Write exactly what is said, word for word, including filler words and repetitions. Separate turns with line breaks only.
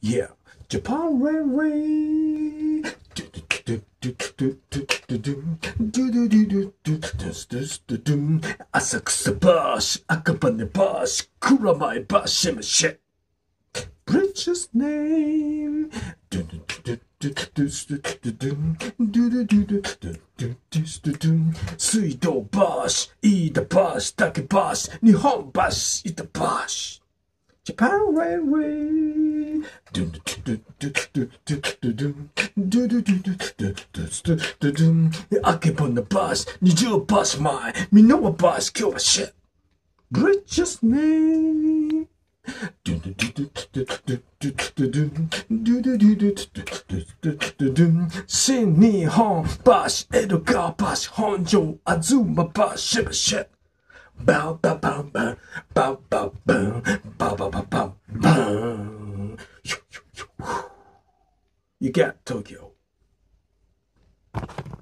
Yeah, Japan Railway. Asakusabashi, Akabanebashi, Kuramaebashi, Bridge's name. Suidoubashi, Iidabashi, Takebashi, Nihonbashi, Itabashi. Japan Railway. Akebonobashi, Nijyubashimae, Minowabashi, Kyoubashi. Bridge's name. Shinnihonbashi, Edogawabashi, HonjyoAzumabshi. Bow, bow, bow, bow, bow, bow, bow, bow, bow, bow, bow, bow. You got Tokyo.